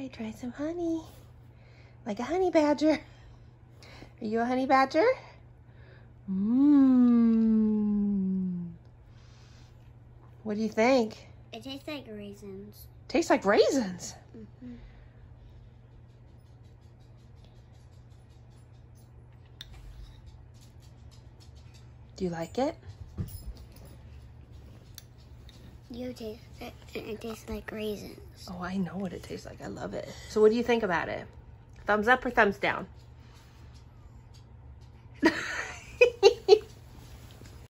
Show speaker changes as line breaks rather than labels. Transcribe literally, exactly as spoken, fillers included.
right, try some honey. Like a honey badger. Are you a honey badger? Mmm. What do you think?
It tastes like raisins.
Tastes like raisins.
Mm-hmm.
Do you like it?
You taste it, it tastes like raisins.
Oh, I know what it tastes like. I love it. So what do you think about it? Thumbs up or thumbs down?